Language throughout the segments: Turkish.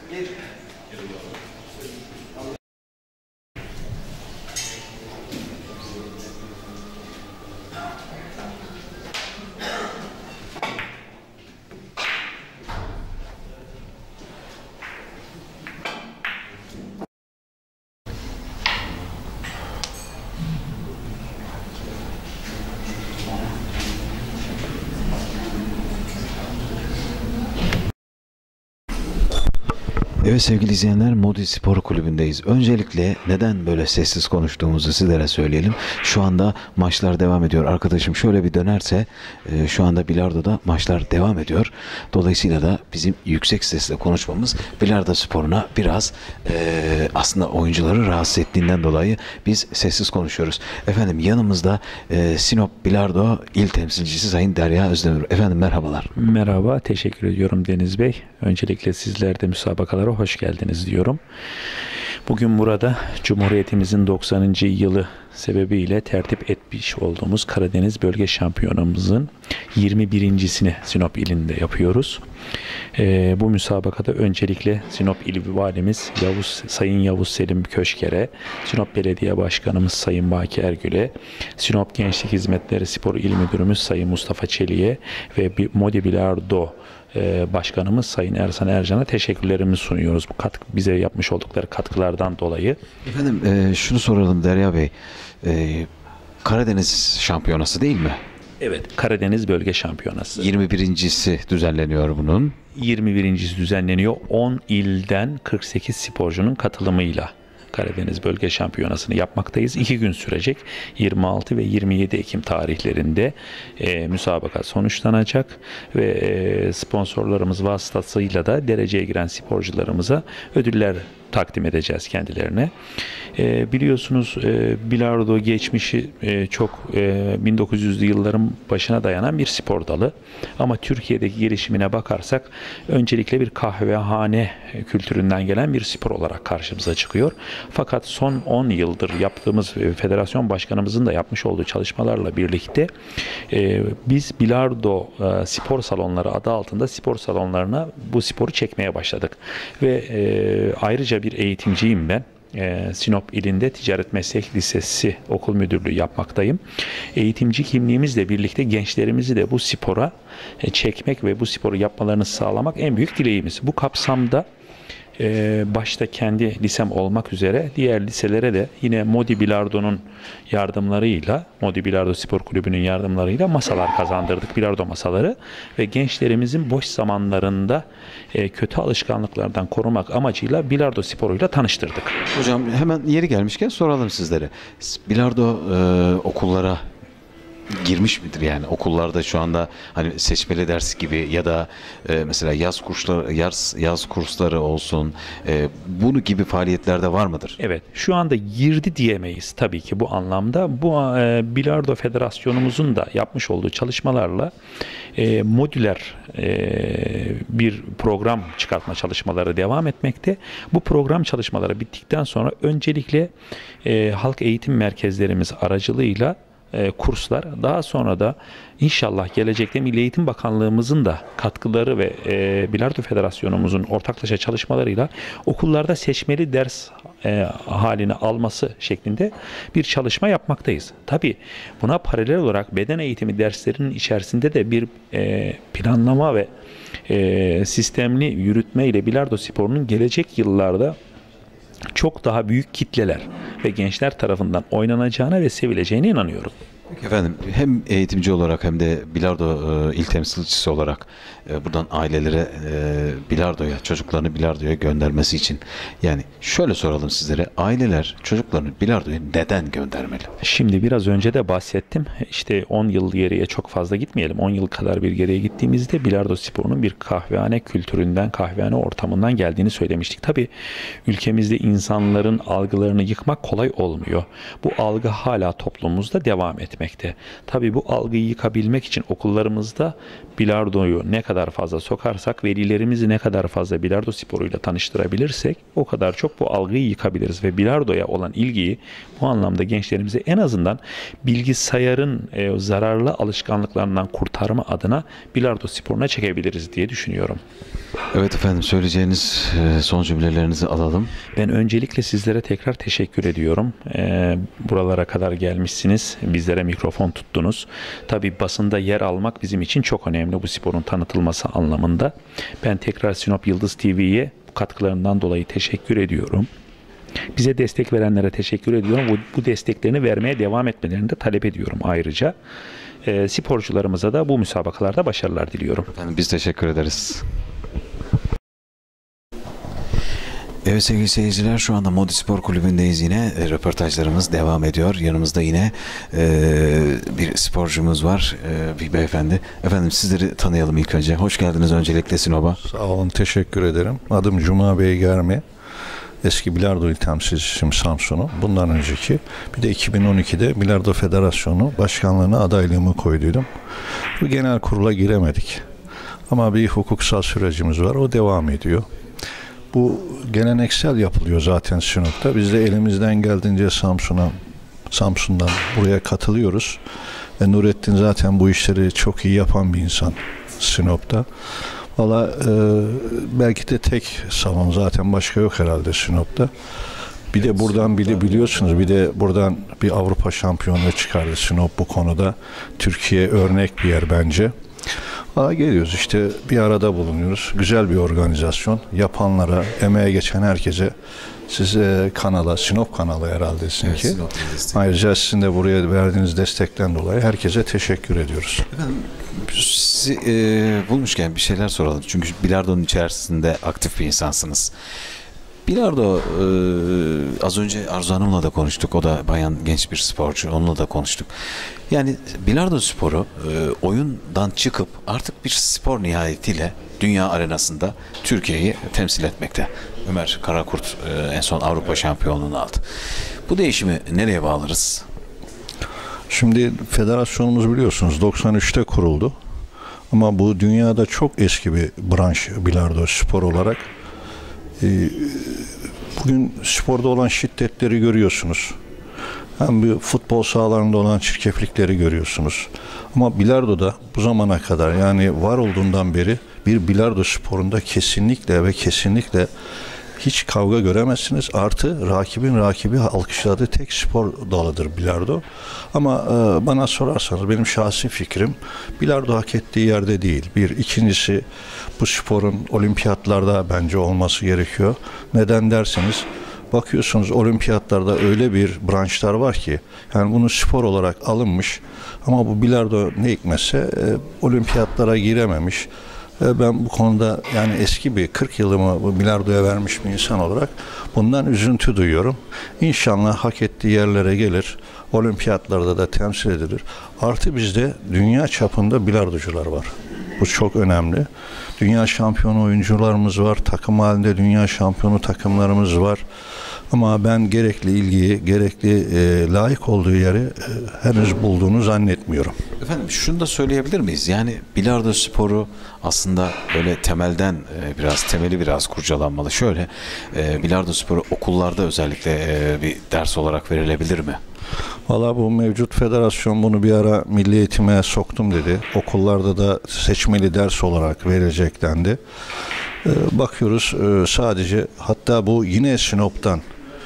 Evet sevgili izleyenler, Modi Spor Kulübü'ndeyiz. Öncelikle neden böyle sessiz konuştuğumuzu sizlere söyleyelim. Şu anda maçlar devam ediyor. Arkadaşım şöyle bir dönerse şu anda bilardoda maçlar devam ediyor. Dolayısıyla da bizim yüksek sesle konuşmamız bilardo sporuna biraz aslında oyuncuları rahatsız ettiğinden dolayı biz sessiz konuşuyoruz. Efendim yanımızda Sinop Bilardo İl Temsilcisi Sayın Derya Özdemir. Efendim merhabalar. Merhaba, teşekkür ediyorum Deniz Bey. Öncelikle sizler de müsabakalara hoş geldiniz diyorum. Bugün burada Cumhuriyetimizin 90. yılı sebebiyle tertip etmiş olduğumuz Karadeniz Bölge Şampiyonamızın 21.sini Sinop ilinde yapıyoruz. Bu müsabakada öncelikle Sinop İl Valimiz Sayın Yavuz Selim Köşker'e, Sinop Belediye Başkanımız Sayın Baki Ergül'e, Sinop Gençlik Hizmetleri Spor İl Müdürümüz Sayın Mustafa Çelik'e ve Modi Bilardo Başkanımız Sayın Ersan Ercan'a teşekkürlerimizi sunuyoruz. Bu bize yapmış oldukları katkılardan dolayı. Efendim şunu soralım Derya Bey. Karadeniz Şampiyonası değil mi? Evet, Karadeniz Bölge Şampiyonası. 21.si düzenleniyor bunun. 21.si düzenleniyor. 10 ilden 48 sporcunun katılımıyla Karadeniz Bölge Şampiyonası'nı yapmaktayız. 2 gün sürecek. 26 ve 27 Ekim tarihlerinde müsabaka sonuçlanacak ve sponsorlarımız vasıtasıyla da dereceye giren sporcularımıza ödüller takdim edeceğiz kendilerine. Biliyorsunuz bilardo geçmişi çok 1900'lü yılların başına dayanan bir spor dalı. Ama Türkiye'deki gelişimine bakarsak öncelikle bir kahvehane kültüründen gelen bir spor olarak karşımıza çıkıyor. Fakat son 10 yıldır yaptığımız federasyon başkanımızın da yapmış olduğu çalışmalarla birlikte biz bilardo spor salonları adı altında spor salonlarına bu sporu çekmeye başladık. Ve ayrıca bir eğitimciyim ben. Sinop ilinde Ticaret Meslek Lisesi okul müdürlüğü yapmaktayım. Eğitimci kimliğimizle birlikte gençlerimizi de bu spora çekmek ve bu sporu yapmalarını sağlamak en büyük dileğimiz. Bu kapsamda başta kendi lisem olmak üzere diğer liselere de yine Modi Bilardo'nun yardımlarıyla, Modi Bilardo Spor Kulübü'nün yardımlarıyla masalar kazandırdık, bilardo masaları ve gençlerimizin boş zamanlarında kötü alışkanlıklardan korumak amacıyla bilardo sporuyla tanıştırdık. Hocam hemen yeri gelmişken soralım sizlere. Bilardo okullara girmiş midir yani okullarda şu anda hani seçmeli ders gibi ya da mesela yaz kursları olsun bunu gibi faaliyetlerde var mıdır? Evet, şu anda girdi diyemeyiz tabii ki bu anlamda. Bu Bilardo Federasyonumuzun da yapmış olduğu çalışmalarla modüler bir program çıkartma çalışmaları devam etmekte. Bu program çalışmaları bittikten sonra öncelikle halk eğitim merkezlerimiz aracılığıyla kurslar, daha sonra da inşallah gelecekte Milli Eğitim Bakanlığımızın da katkıları ve Bilardo Federasyonumuzun ortaklaşa çalışmalarıyla okullarda seçmeli ders haline alması şeklinde bir çalışma yapmaktayız. Tabii buna paralel olarak beden eğitimi derslerinin içerisinde de bir planlama ve sistemli yürütme ile bilardo sporunun gelecek yıllarda çok daha büyük kitleler ve gençler tarafından oynanacağına ve sevileceğine inanıyorum. Peki efendim, hem eğitimci olarak hem de bilardo il temsilcisi olarak buradan ailelere bilardoya, çocuklarını bilardoya göndermesi için, yani şöyle soralım sizlere, aileler çocuklarını bilardoya neden göndermeli? Şimdi biraz önce de bahsettim. İşte 10 yıl geriye çok fazla gitmeyelim. 10 yıl kadar bir geriye gittiğimizde bilardo sporunun bir kahvehane kültüründen, kahvehane ortamından geldiğini söylemiştik. Tabii ülkemizde insanların algılarını yıkmak kolay olmuyor. Bu algı hala toplumumuzda devam etmekte. etmekte. Tabii bu algıyı yıkabilmek için okullarımızda bilardoyu ne kadar fazla sokarsak, velilerimizi ne kadar fazla bilardo sporuyla tanıştırabilirsek o kadar çok bu algıyı yıkabiliriz ve bilardoya olan ilgiyi bu anlamda gençlerimize en azından bilgisayarın zararlı alışkanlıklarından kurtarma adına bilardo sporuna çekebiliriz diye düşünüyorum. Evet efendim, söyleyeceğiniz son cümlelerinizi alalım. Ben öncelikle sizlere tekrar teşekkür ediyorum. Buralara kadar gelmişsiniz. Bizlere mikrofon tuttunuz. Tabii basında yer almak bizim için çok önemli bu sporun tanıtılması anlamında. Ben tekrar Sinop Yıldız TV'ye bu katkılarından dolayı teşekkür ediyorum. Bize destek verenlere teşekkür ediyorum. Bu desteklerini vermeye devam etmelerini de talep ediyorum ayrıca. Sporcularımıza da bu müsabakalarda başarılar diliyorum. Efendim biz teşekkür ederiz. Evet sevgili seyirciler, şu anda Modi Spor Kulübü'ndeyiz yine. Röportajlarımız devam ediyor. Yanımızda yine bir sporcumuz var, bir beyefendi. Efendim sizleri tanıyalım ilk önce. Hoş geldiniz öncelikle Sinop'a. Sağ olun, teşekkür ederim. Adım Cuma Bey Germi. Eski bilardo il temsilcisiyim Samsun'u. Bundan önceki bir de 2012'de Bilardo Federasyonu Başkanlığı'na adaylığımı koyduydum. Bu genel kurula giremedik. Ama bir hukuksal sürecimiz var. O devam ediyor. Bu geleneksel yapılıyor zaten Sinop'ta. Biz de elimizden geldiğince Samsun'dan buraya katılıyoruz. Ve Nurettin zaten bu işleri çok iyi yapan bir insan Sinop'ta. Valla belki de tek salon, zaten başka yok herhalde Sinop'ta. Bir de buradan biliyorsunuz, bir de buradan bir Avrupa şampiyonluğu çıkardı Sinop bu konuda. Türkiye örnek bir yer bence. Geliyoruz işte, bir arada bulunuyoruz. Güzel bir organizasyon. Yapanlara, emeğe geçen herkese, size kanala, Sinop kanalı herhalde sizinki. Evet, ayrıca sizin de buraya verdiğiniz destekten dolayı herkese teşekkür ediyoruz. Efendim, sizi bulmuşken bir şeyler soralım. Çünkü bilardonun içerisinde aktif bir insansınız. Bilardo, az önce Arzu Hanım'la da konuştuk. O da bayan genç bir sporcu. Onunla da konuştuk. Yani bilardo sporu oyundan çıkıp artık bir spor nihayetiyle dünya arenasında Türkiye'yi temsil etmekte. Ömer Karakurt en son Avrupa şampiyonluğunu aldı. Bu değişimi nereye bağlarız? Şimdi federasyonumuz biliyorsunuz 93'te kuruldu. Ama bu dünyada çok eski bir branş bilardo spor olarak. Bugün sporda olan şiddetleri görüyorsunuz. Hem bir futbol sahalarında olan çirkeflikleri görüyorsunuz. Ama bilardoda bu zamana kadar, yani var olduğundan beri bir bilardo sporunda kesinlikle hiç kavga göremezsiniz. Artı rakibin rakibi alkışladığı tek spor dalıdır bilardo. Ama bana sorarsanız benim şahsi fikrim, bilardo hak ettiği yerde değil. İkincisi, bu sporun olimpiyatlarda bence olması gerekiyor. Neden derseniz, bakıyorsunuz olimpiyatlarda öyle bir branşlar var ki, yani bunu spor olarak alınmış ama bu bilardo ne hikmetse olimpiyatlara girememiş. Ben bu konuda, yani eski bir 40 yılımı bu bilardoya vermiş bir insan olarak bundan üzüntü duyuyorum. İnşallah hak ettiği yerlere gelir, olimpiyatlarda da temsil edilir. Artı bizde dünya çapında bilardocular var. Bu çok önemli. Dünya şampiyonu oyuncularımız var. Takım halinde dünya şampiyonu takımlarımız var. Ama ben gerekli ilgiyi, layık olduğu yeri henüz bulduğunu zannetmiyorum. Efendim şunu da söyleyebilir miyiz? Yani bilardo sporu aslında böyle temeli biraz kurcalanmalı. Şöyle, bilardo sporu okullarda özellikle bir ders olarak verilebilir mi? Valla bu mevcut federasyon bunu bir ara milli eğitime soktum dedi. Okullarda da seçmeli ders olarak verilecek dendi. Bakıyoruz sadece, hatta bu yine Sinop'tan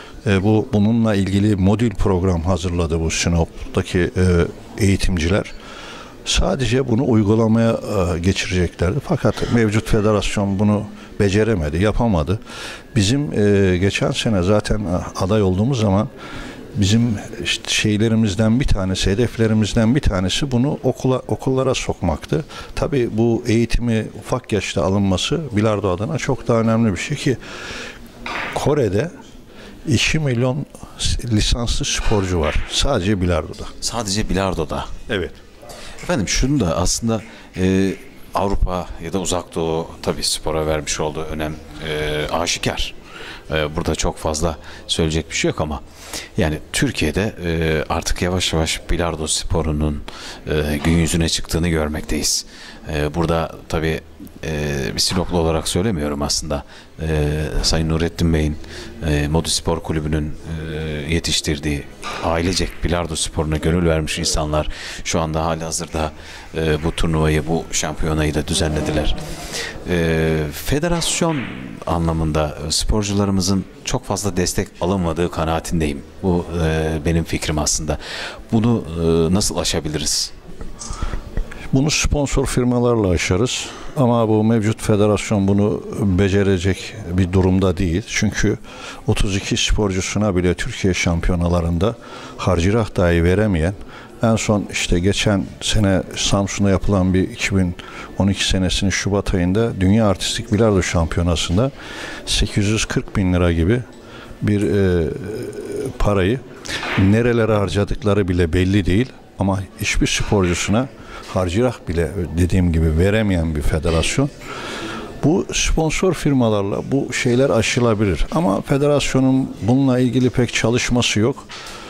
bununla ilgili modül program hazırladı bu Sinop'taki eğitimciler. Sadece bunu uygulamaya geçireceklerdi. Fakat mevcut federasyon bunu beceremedi, yapamadı. Bizim geçen sene zaten aday olduğumuz zaman bizim şeylerimizden bir tanesi, hedeflerimizden bir tanesi bunu okullara sokmaktı. Tabii bu eğitimi ufak yaşta alınması bilardo adına çok daha önemli bir şey ki Kore'de 2 milyon lisanslı sporcu var. Sadece bilardoda. Sadece bilardoda. Evet. Efendim şunu da aslında Avrupa ya da Uzak Doğu tabii spora vermiş olduğu önem aşikar. Burada çok fazla söyleyecek bir şey yok ama yani Türkiye'de artık yavaş yavaş bilardo sporunun gün yüzüne çıktığını görmekteyiz. Burada tabii bir Sinoplu olarak söylemiyorum aslında. Sayın Nurettin Bey'in Modi Spor Kulübü'nün yetiştirdiği ailecek bilardo sporuna gönül vermiş insanlar şu anda halihazırda bu turnuvayı, bu şampiyonayı da düzenlediler. Federasyon anlamında sporcularımızın çok fazla destek alınmadığı kanaatindeyim. Bu benim fikrim aslında. Bunu nasıl aşabiliriz? Bunu sponsor firmalarla aşarız. Ama bu mevcut federasyon bunu becerecek bir durumda değil. Çünkü 32 sporcusuna bile Türkiye şampiyonalarında harcırah dahi veremeyen, en son işte geçen sene Samsun'da yapılan bir 2012 senesinin Şubat ayında Dünya Artistik Bilardo Şampiyonası'nda 840 bin lira gibi bir parayı nerelere harcadıkları bile belli değil. Ama hiçbir sporcusuna harcırah bile dediğim gibi veremeyen bir federasyon. Bu sponsor firmalarla bu şeyler aşılabilir. Ama federasyonun bununla ilgili pek çalışması yok.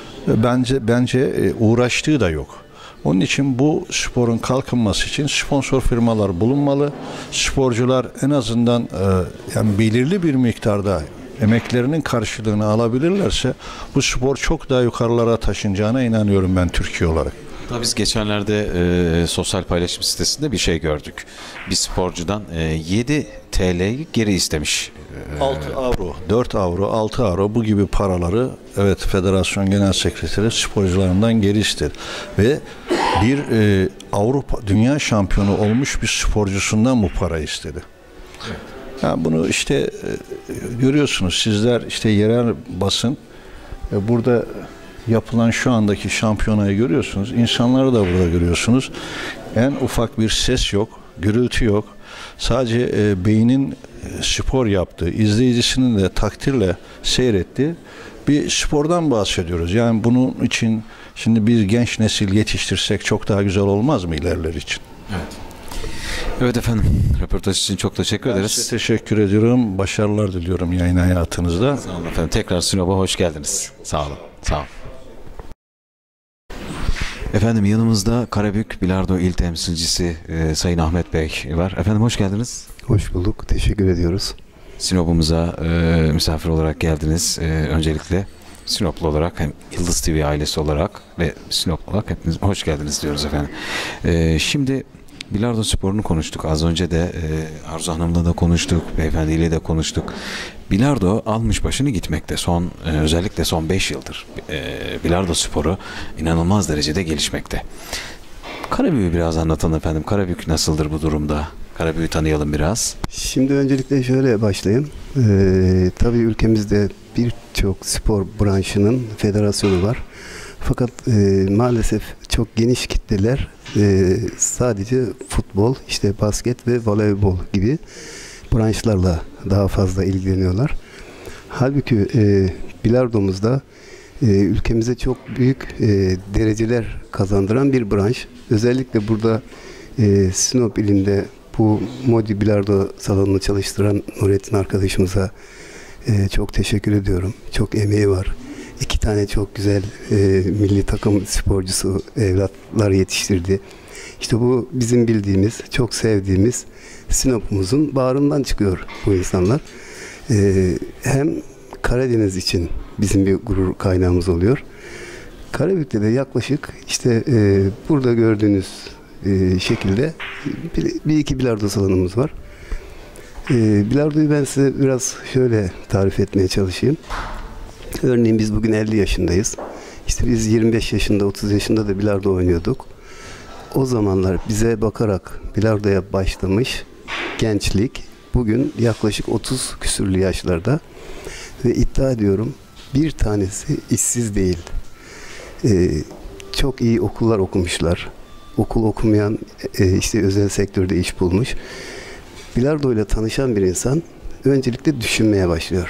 Bence uğraştığı da yok. Onun için bu sporun kalkınması için sponsor firmalar bulunmalı. Sporcular en azından yani belirli bir miktarda emeklerinin karşılığını alabilirlerse bu spor çok daha yukarılara taşınacağına inanıyorum ben Türkiye olarak. Biz geçenlerde sosyal paylaşım sitesinde bir şey gördük. Bir sporcudan 7 TL'yi geri istemiş. 6 avro, 4 avro, 6 avro bu gibi paraları evet Federasyon Genel Sekreteri sporcularından geri istedi. Ve bir Avrupa Dünya Şampiyonu olmuş bir sporcusundan bu parayı istedi. Evet. Yani bunu işte görüyorsunuz sizler işte yerel basın burada yapılan şu andaki şampiyonayı görüyorsunuz. İnsanları da burada görüyorsunuz. En ufak bir ses yok, gürültü yok. Sadece beynin spor yaptığı, izleyicisinin de takdirle seyrettiği bir spordan bahsediyoruz. Yani bunun için şimdi bir genç nesil yetiştirsek çok daha güzel olmaz mı ilerler için? Evet. Evet efendim, röportaj için çok teşekkür ederiz. Size teşekkür ediyorum. Başarılar diliyorum yayın hayatınızda. Sağ olun efendim. Tekrar Sinop'a hoş geldiniz. Sağ olun. Sağ olun. Efendim yanımızda Karabük Bilardo İl Temsilcisi Sayın Ahmet Bey var. Efendim hoş geldiniz. Hoş bulduk. Teşekkür ediyoruz. Sinop'umuza misafir olarak geldiniz. Öncelikle Sinoplu olarak hem Yıldız TV ailesi olarak ve Sinoplu olarak hepiniz hoş geldiniz diyoruz efendim. Şimdi bilardo sporunu konuştuk. Az önce de Arzu Hanım'la da konuştuk. Beyefendiyle de konuştuk. Bilardo almış başını gitmekte. Özellikle son 5 yıldır bilardo sporu inanılmaz derecede gelişmekte. Karabük'ü biraz anlatın efendim. Karabük nasıldır bu durumda? Karabük'ü tanıyalım biraz. Şimdi öncelikle şöyle başlayayım. Tabii ülkemizde birçok spor branşının federasyonu var. Fakat maalesef çok geniş kitleler sadece futbol, işte basket ve voleybol gibi branşlarla daha fazla ilgileniyorlar. Halbuki bilardomuzda ülkemize çok büyük dereceler kazandıran bir branş. Özellikle burada Sinop ilinde bu Modi Bilardo salonunu çalıştıran Nurettin arkadaşımıza çok teşekkür ediyorum. Çok emeği var. 2 tane çok güzel milli takım sporcusu evlatlar yetiştirdi. İşte bu bizim bildiğimiz, çok sevdiğimiz Sinop'umuzun bağrından çıkıyor bu insanlar. Hem Karadeniz için bizim bir gurur kaynağımız oluyor. Karabük'te de yaklaşık işte burada gördüğünüz şekilde bir iki bilardo salonumuz var. Bilardoyu ben size biraz şöyle tarif etmeye çalışayım. Örneğin biz bugün 50 yaşındayız. İşte biz 25 yaşında, 30 yaşında da bilardo oynuyorduk. O zamanlar bize bakarak bilardoya başlamış gençlik bugün yaklaşık 30 küsürlü yaşlarda ve iddia ediyorum bir tanesi işsiz değil. Çok iyi okullar okumuşlar. Okul okumayan işte özel sektörde iş bulmuş. Bilardo ile tanışan bir insan öncelikle düşünmeye başlıyor.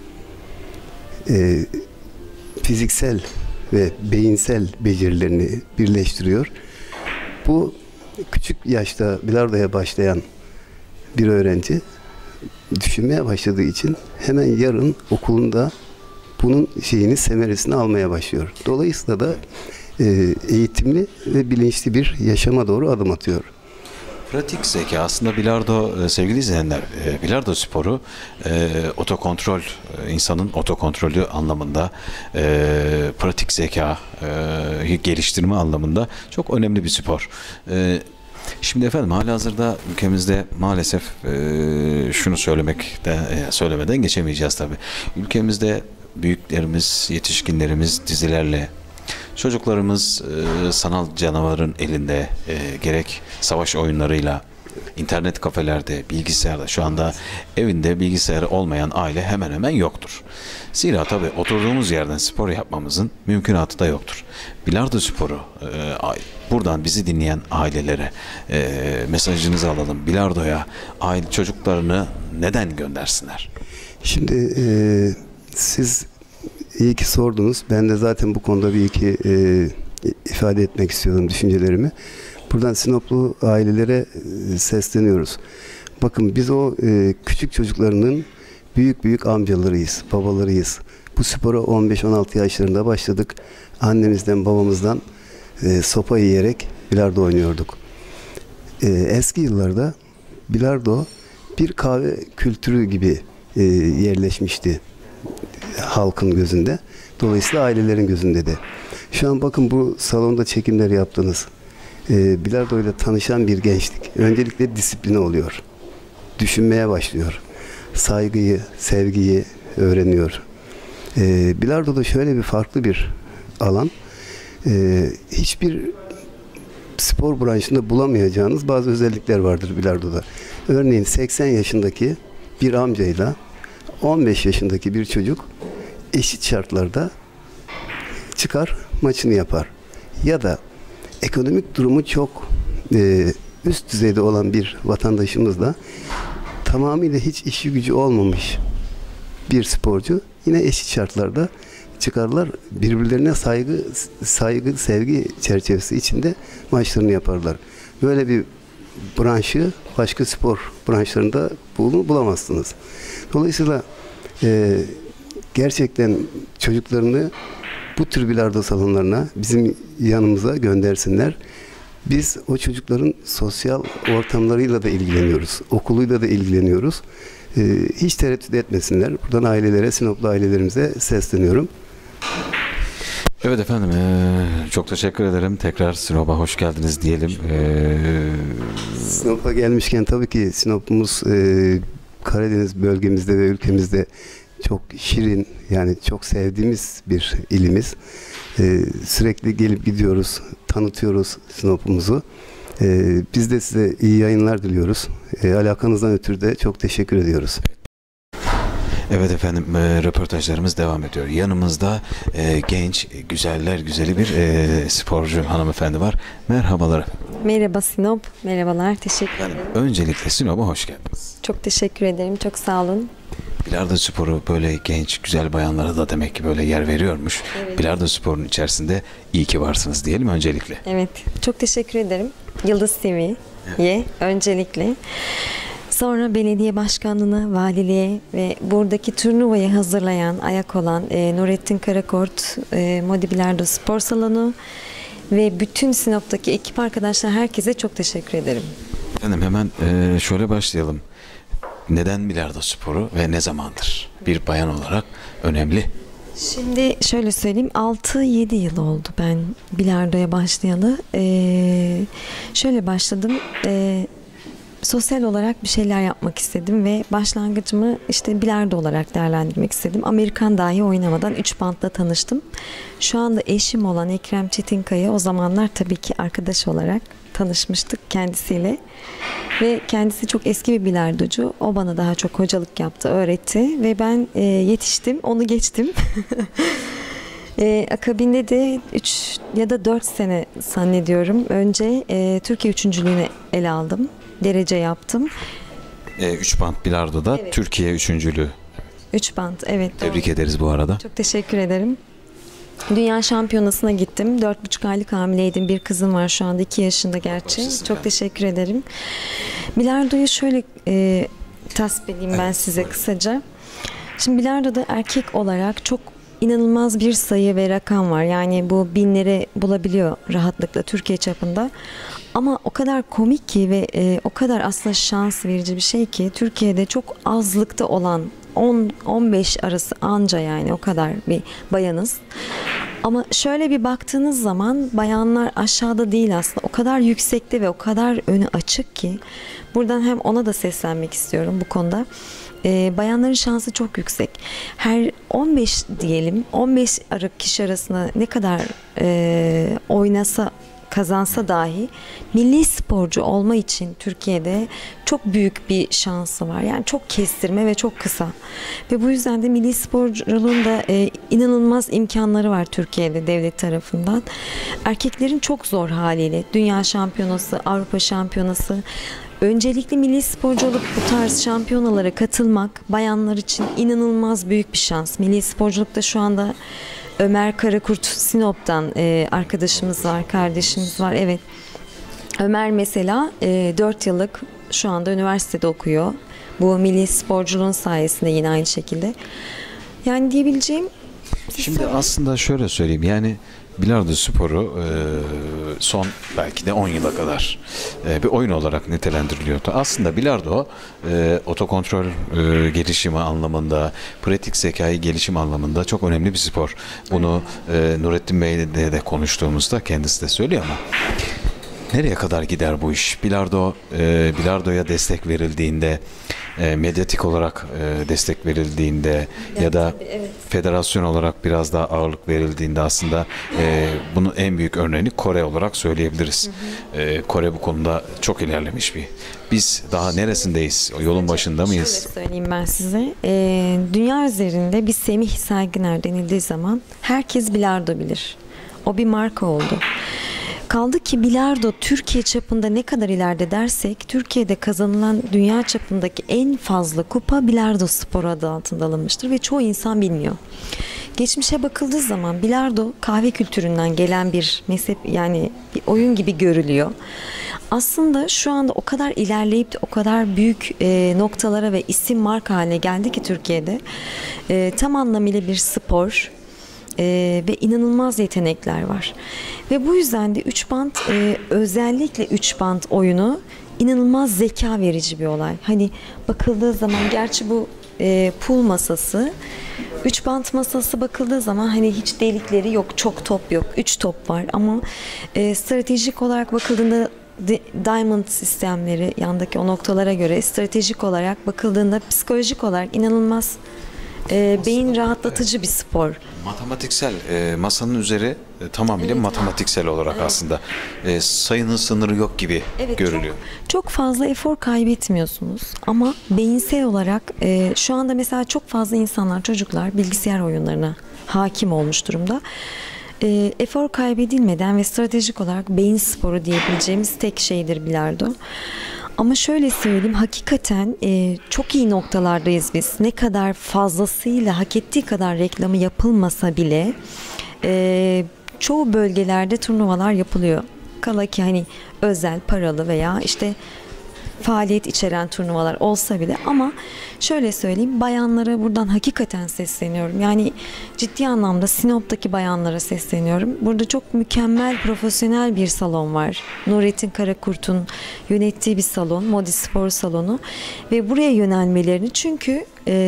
Fiziksel ve beyinsel becerilerini birleştiriyor. Bu küçük yaşta bilardoya başlayan bir öğrenci düşünmeye başladığı için hemen yarın okulunda bunun semeresini almaya başlıyor. Dolayısıyla da eğitimli ve bilinçli bir yaşama doğru adım atıyor. Pratik zeka aslında bilardo, sevgili izleyenler, bilardo sporu otokontrol, insanın otokontrolü anlamında, pratik zeka geliştirme anlamında çok önemli bir spor. Şimdi efendim halihazırda ülkemizde maalesef şunu söylemeden geçemeyeceğiz tabii. Ülkemizde büyüklerimiz, yetişkinlerimiz dizilerle, çocuklarımız sanal canavarın elinde, gerek savaş oyunlarıyla, internet kafelerde, bilgisayarda, şu anda evinde bilgisayarı olmayan aile hemen hemen yoktur. Zira tabii oturduğumuz yerden spor yapmamızın mümkünatı da yoktur. Bilardo sporu, buradan bizi dinleyen ailelere mesajınızı alalım. Bilardoya çocuklarını neden göndersinler? Şimdi siz iyi ki sordunuz. Ben de zaten bu konuda bir iki ifade etmek istiyorum düşüncelerimi. Buradan Sinoplu ailelere sesleniyoruz. Bakın biz o küçük çocuklarının büyük amcalarıyız, babalarıyız. Bu spora 15-16 yaşlarında başladık. Annemizden, babamızdan sopa yiyerek bilardo oynuyorduk. Eski yıllarda bilardo bir kahve kültürü gibi yerleşmişti halkın gözünde. Dolayısıyla ailelerin gözünde de. Şu an bakın bu salonda çekimler yaptınız. Bilardo ile tanışan bir gençlik öncelikle disipline oluyor. Düşünmeye başlıyor. Saygıyı, sevgiyi öğreniyor. Bilardo'da şöyle bir farklı bir alan. Hiçbir spor branşında bulamayacağınız bazı özellikler vardır bilardoda. Örneğin 80 yaşındaki bir amcayla 15 yaşındaki bir çocuk eşit şartlarda çıkar, maçını yapar. Ya da ekonomik durumu çok üst düzeyde olan bir vatandaşımızla tamamıyla hiç işi gücü olmamış bir sporcu yine eşit şartlarda çıkarlar. Birbirlerine saygı, sevgi çerçevesi içinde maçlarını yaparlar. Böyle bir branşı başka spor branşlarında bulamazsınız. Dolayısıyla gerçekten çocuklarını bu tür bilardo salonlarına bizim yanımıza göndersinler. Biz o çocukların sosyal ortamlarıyla da ilgileniyoruz. Okuluyla da ilgileniyoruz. Hiç tereddüt etmesinler. Buradan ailelere, Sinoplu ailelerimize sesleniyorum. Evet efendim, çok teşekkür ederim. Tekrar Sinop'a hoş geldiniz diyelim. Sinop'a gelmişken tabii ki Sinop'umuz Karadeniz bölgemizde ve ülkemizde çok şirin, yani çok sevdiğimiz bir ilimiz. Sürekli gelip gidiyoruz, tanıtıyoruz Sinop'umuzu. Biz de size iyi yayınlar diliyoruz. Alakanızdan ötürü de çok teşekkür ediyoruz. Evet efendim, röportajlarımız devam ediyor. Yanımızda genç, güzeller güzeli bir sporcu hanımefendi var. Merhabalar. Merhaba Sinop, merhabalar, teşekkür ederim. Öncelikle Sinop'a hoş geldiniz. Çok teşekkür ederim, çok sağ olun. Bilardo sporu böyle genç, güzel bayanlara da demek ki böyle yer veriyormuş. Evet. Bilardo sporunun içerisinde iyi ki varsınız diyelim öncelikle. Evet, çok teşekkür ederim. Yıldız TV'ye öncelikle. Sonra belediye başkanlığına, valiliğe ve buradaki turnuvayı hazırlayan, ayak olan Nurettin Karakort, Modi Bilardo Spor Salonu ve bütün Sinop'taki ekip arkadaşlar, herkese çok teşekkür ederim. Efendim hemen şöyle başlayalım. Neden bilardo sporu ve ne zamandır bir bayan olarak önemli? Şimdi şöyle söyleyeyim, 6-7 yıl oldu ben bilardoya başlayalı. Şöyle başladım. Sosyal olarak bir şeyler yapmak istedim ve başlangıcımı işte bilardo olarak değerlendirmek istedim. Amerikan dahi oynamadan 3 bantla tanıştım. Şu anda eşim olan Ekrem Çetinkaya, o zamanlar tabii ki arkadaş olarak tanışmıştık kendisiyle. Ve kendisi çok eski bir bilardocu. O bana daha çok hocalık yaptı, öğretti ve ben yetiştim, onu geçtim. Akabinde de 3 ya da 4 sene zannediyorum önce Türkiye üçüncülüğünü ele aldım. Derece yaptım. 3 bant bilardoda evet. Türkiye üçüncülüğü. 3 bant, evet. Tebrik ederiz bu arada. Çok teşekkür ederim. Dünya şampiyonasına gittim. 4,5 aylık hamileydim. Bir kızım var şu anda, 2 yaşında gerçi. Çok teşekkür ederim. Bilardoyu şöyle tasvip edeyim ben size kısaca. Şimdi bilardoda erkek olarak çok inanılmaz bir sayı ve rakam var. Yani bu binleri bulabiliyor rahatlıkla Türkiye çapında. Ama o kadar komik ki ve o kadar aslında şans verici bir şey ki Türkiye'de çok azlıkta olan 10-15 arası anca, yani o kadar bir bayanız. Ama şöyle bir baktığınız zaman bayanlar aşağıda değil aslında. O kadar yüksekte ve o kadar önü açık ki. Buradan hem ona da seslenmek istiyorum bu konuda. Bayanların şansı çok yüksek. Her 15 diyelim, 15 kişi arasında ne kadar oynasa, kazansa dahi milli sporcu olma için Türkiye'de çok büyük bir şansı var. Yani çok kestirme ve çok kısa. Ve bu yüzden de milli sporculuğun da inanılmaz imkanları var Türkiye'de devlet tarafından. Erkeklerin çok zor haliyle dünya şampiyonası, Avrupa şampiyonası, öncelikle milli sporcu olup bu tarz şampiyonalara katılmak bayanlar için inanılmaz büyük bir şans. Milli sporculukta şu anda Ömer Karakurt Sinop'tan arkadaşımız var, kardeşimiz var. Evet. Ömer mesela 4 yıllık şu anda üniversitede okuyor. Bu milli sporculuğun sayesinde yine aynı şekilde. Yani diyebileceğim... Şimdi aslında şöyle söyleyeyim, yani bilardo sporu son belki de 10 yıla kadar bir oyun olarak nitelendiriliyordu. Aslında bilardo otokontrol gelişimi anlamında, pratik zekayı gelişim anlamında çok önemli bir spor. Bunu Nurettin Bey'le de konuştuğumuzda kendisi de söylüyor ama nereye kadar gider bu iş? Bilardoya destek verildiğinde, medyatik olarak destek verildiğinde ya da federasyon olarak biraz daha ağırlık verildiğinde aslında bunun en büyük örneğini Kore olarak söyleyebiliriz. Kore bu konuda çok ilerlemiş bir. Biz daha neresindeyiz? O yolun başında mıyız? Şöyle söyleyeyim ben size. Dünya üzerinde bir Semih Saygıner denildiği zaman herkes bilardo bilir. O bir marka oldu. Kaldı ki bilardo Türkiye çapında ne kadar ileride dersek, Türkiye'de kazanılan dünya çapındaki en fazla kupa bilardo sporu adı altında alınmıştır ve çoğu insan bilmiyor. Geçmişe bakıldığı zaman bilardo kahve kültüründen gelen bir mezhep, yani bir oyun gibi görülüyor. Aslında şu anda o kadar ilerleyip de o kadar büyük noktalara ve isim marka haline geldi ki Türkiye'de tam anlamıyla bir spor. Ve inanılmaz yetenekler var. Ve bu yüzden de 3 band özellikle 3 band oyunu inanılmaz zeka verici bir olay. Hani bakıldığı zaman, gerçi bu pool masası, 3 band masası bakıldığı zaman hani hiç delikleri yok, çok top yok, 3 top var ama stratejik olarak bakıldığında diamond sistemleri yandaki o noktalara göre stratejik olarak bakıldığında psikolojik olarak inanılmaz beyin rahatlatıcı bir spor. Matematiksel, masanın üzeri tamamıyla matematiksel olarak aslında sayının sınırı yok gibi görülüyor. Çok fazla efor kaybetmiyorsunuz ama beyinsel olarak şu anda mesela çok fazla insanlar, çocuklar bilgisayar oyunlarına hakim olmuş durumda. Efor kaybedilmeden ve stratejik olarak beyin sporu diyebileceğimiz tek şeydir bilardo. Ama şöyle söyleyeyim, hakikaten çok iyi noktalardayız biz. Ne kadar fazlasıyla hak ettiği kadar reklamı yapılmasa bile çoğu bölgelerde turnuvalar yapılıyor. Kala ki hani özel, paralı veya işte faaliyet içeren turnuvalar olsa bile, ama şöyle söyleyeyim, bayanlara buradan hakikaten sesleniyorum. Yani ciddi anlamda Sinop'taki bayanlara sesleniyorum. Burada çok mükemmel, profesyonel bir salon var. Nurettin Karakurt'un yönettiği bir salon, Modi Spor Salonu ve buraya yönelmelerini, çünkü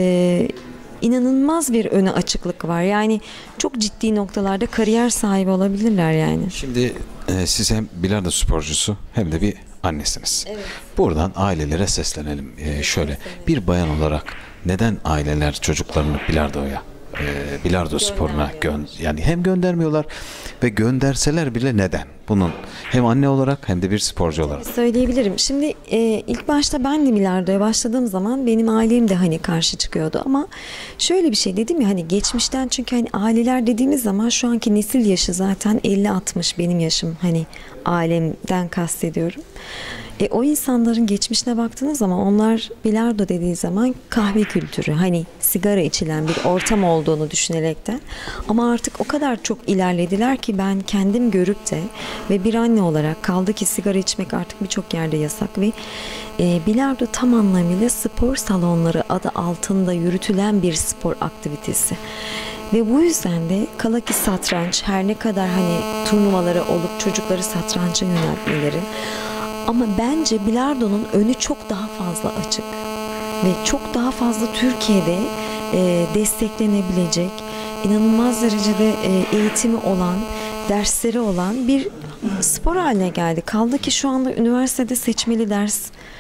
inanılmaz bir öne açıklık var. Yani çok ciddi noktalarda kariyer sahibi olabilirler yani. Şimdi siz hem bilardo sporcusu hem de bir annesiniz. Evet. Buradan ailelere seslenelim. Şöyle bir bayan olarak neden aileler çocuklarını bilardo sporuna yani hem göndermiyorlar ve gönderseler bile neden? Bunun hem anne olarak hem de bir sporcu olarak. Söyleyebilirim. Şimdi ilk başta ben de bilardoya başladığım zaman benim ailem de hani karşı çıkıyordu ama şöyle bir şey dedim ya, hani geçmişten, çünkü hani aileler dediğimiz zaman şu anki nesil yaşı zaten 50-60, benim yaşım, hani ailemden kastediyorum. O insanların geçmişine baktığınız zaman onlar bilardo dediği zaman kahve kültürü, hani sigara içilen bir ortam olduğunu düşünerekten, ama artık o kadar çok ilerlediler ki ben kendim görüp de Ve bir anne olarak kaldı ki sigara içmek artık birçok yerde yasak ve bilardo tam anlamıyla spor salonları adı altında yürütülen bir spor aktivitesi. Ve bu yüzden de kala ki satranç her ne kadar hani turnuvaları olup çocukları satrança yöneltmeleri, ama bence bilardonun önü çok daha fazla açık ve çok daha fazla Türkiye'de desteklenebilecek, inanılmaz derecede eğitimi olan, dersleri olan bir spor haline geldi. Kaldı ki şu anda üniversitede seçmeli ders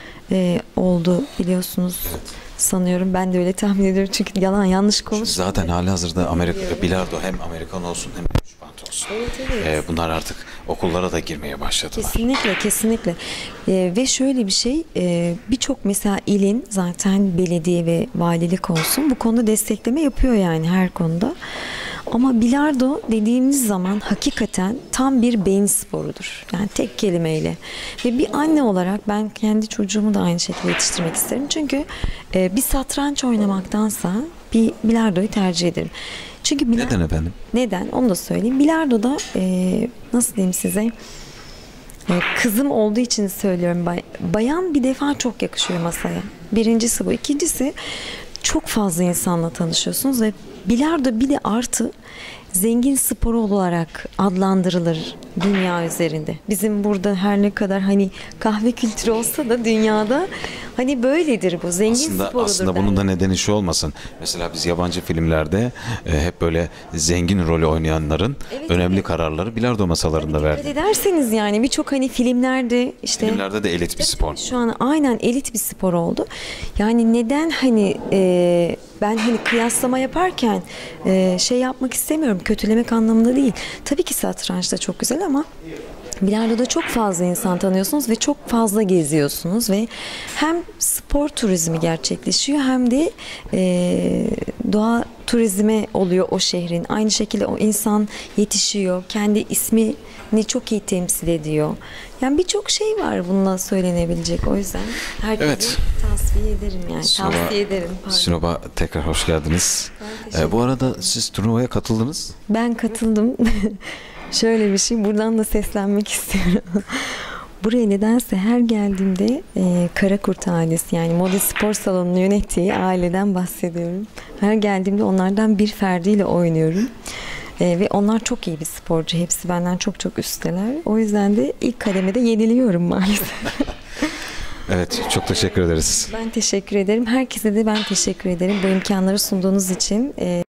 oldu biliyorsunuz. Evet. Sanıyorum, ben de öyle tahmin ediyorum çünkü yanlış konuşmuyorum. Zaten halihazırda Amerika bilardo hem Amerikan olsun hem de Şubat olsun. Evet. Bunlar artık okullara da girmeye başladılar. Kesinlikle, kesinlikle. Ve şöyle bir şey, birçok mesela ilin zaten belediye ve valilik olsun bu konuda destekleme yapıyor yani her konuda. Ama bilardo dediğimiz zaman hakikaten tam bir beyin sporudur. Yani tek kelimeyle. Ve bir anne olarak ben kendi çocuğumu da aynı şekilde yetiştirmek isterim. Çünkü bir satranç oynamaktansa bir bilardoyu tercih ederim. Çünkü neden efendim? Neden? Onu da söyleyeyim. Bilardoda nasıl diyeyim size? Kızım olduğu için söylüyorum. Bayan bir defa çok yakışıyor masaya. Birincisi bu. İkincisi çok fazla insanla tanışıyorsunuz ve bilardo bir de artı zengin sporu olarak adlandırılır dünya üzerinde. Bizim burada her ne kadar hani kahve kültürü olsa da dünyada hani böyledir bu. Zengin sporudur. Aslında bunun da nedeni şu olmasın. Mesela biz yabancı filmlerde hep böyle zengin rolü oynayanların önemli kararları bilardo masalarında verdi. Dikkat ederseniz yani birçok hani filmlerde işte. Filmlerde de elit bir spor. Şu an aynen elit bir spor oldu. Yani neden hani ben hani kıyaslama yaparken şey yapmak istemiyorum. Kötülemek anlamında değil. Tabii ki satranç da çok güzel ama bilardoda çok fazla insan tanıyorsunuz ve çok fazla geziyorsunuz ve hem spor turizmi gerçekleşiyor hem de doğa turizmi oluyor o şehrin. Aynı şekilde o insan yetişiyor. Kendi ismini çok iyi temsil ediyor. Yani birçok şey var bununla söylenebilecek. O yüzden herkese tavsiye ederim yani. Tavsiye ederim. Sinop'a tekrar hoş geldiniz. Bu arada siz turnuvaya katıldınız. Ben katıldım. Şöyle bir şey, buradan da seslenmek istiyorum. Buraya nedense her geldiğimde Karakurt ailesi yani Moda Spor Salonu'nu yönettiği aileden bahsediyorum. Her geldiğimde onlardan bir ferdiyle oynuyorum. Ve onlar çok iyi bir sporcu. Hepsi benden çok çok üstteler. O yüzden de ilk kademede yeniliyorum maalesef. Evet, çok teşekkür ederiz. Ben teşekkür ederim. Herkese de ben teşekkür ederim. Bu imkanları sunduğunuz için.